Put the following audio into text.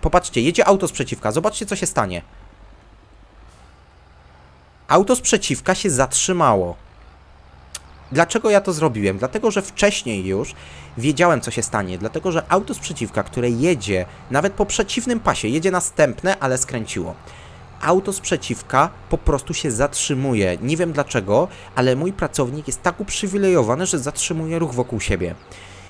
Popatrzcie, jedzie auto z przeciwka. Zobaczcie, co się stanie. Auto z przeciwka się zatrzymało. Dlaczego ja to zrobiłem? Dlatego, że wcześniej już wiedziałem, co się stanie. Dlatego, że auto z przeciwka, które jedzie, nawet po przeciwnym pasie, jedzie następne, ale skręciło. Auto z przeciwka po prostu się zatrzymuje. Nie wiem dlaczego, ale mój pracownik jest tak uprzywilejowany, że zatrzymuje ruch wokół siebie.